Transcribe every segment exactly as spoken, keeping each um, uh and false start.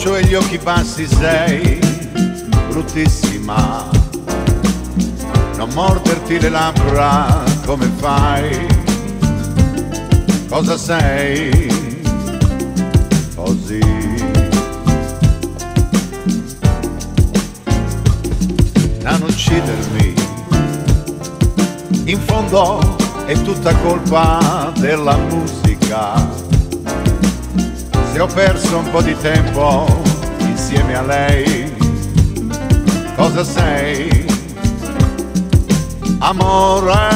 l'occhio e gli occhi bassi, sei bruttissima. Non morderti le labbra, come fai? Cosa sei? Così. Non uccidermi, in fondo è tutta colpa della musica. Se ho perso un po' di tempo insieme a lei, cosa sei? Amore,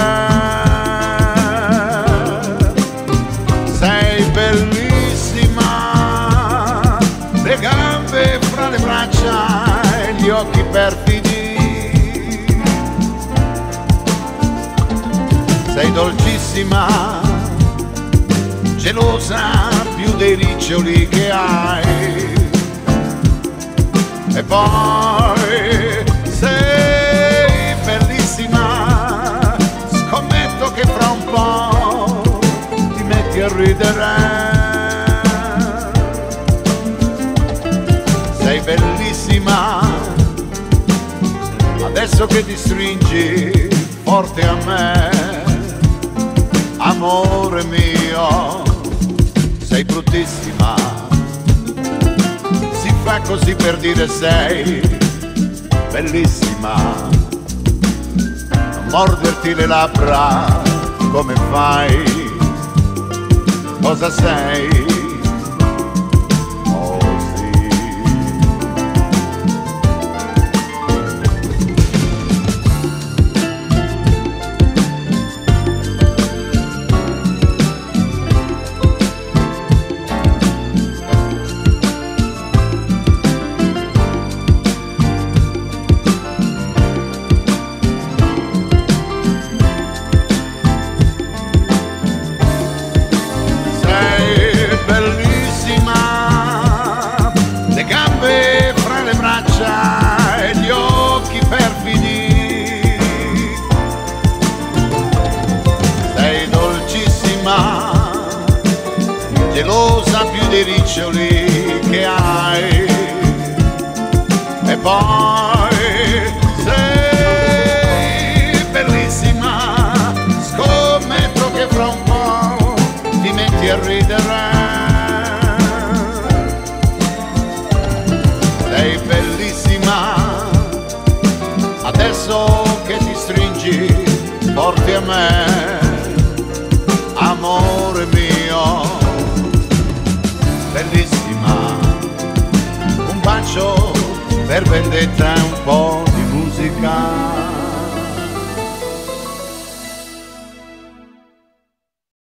sei bellissima, le gambe fra le braccia e gli occhi perfidi. Sei dolcissima, gelosa più dei riccioli che hai. E poi sei bellissima, scommetto che fra un po' ti metti a ridere. Sei bellissima, adesso che ti stringi forte a me. Amore mio, sei bruttissima, si fa così per dire sei bellissima. Non morderti le labbra, come fai? Cosa sei? E gli occhi perfidi. Sei dolcissima, gelosa più dei riccioli che hai. E poi sei bellissima, scommetto che fra un po' ti metti a ridere. Sei bellissima, adesso che ti stringi forte a me. Amore mio, bellissima, un bacio per vendetta e un po' di musica.